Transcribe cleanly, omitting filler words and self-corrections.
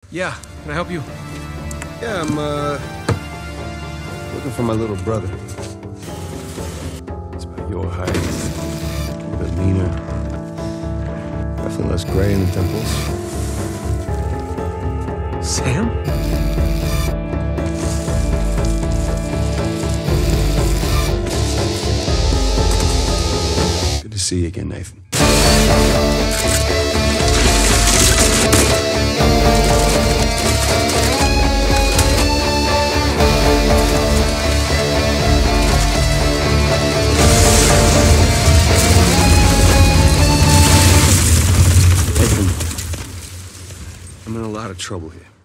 Yeah, can I help you? Yeah, I'm, looking for my little brother. He's about your height, a bit leaner. Definitely less gray in the temples. Sam? Good to see you again, Nathan. Nathan, I'm in a lot of trouble here.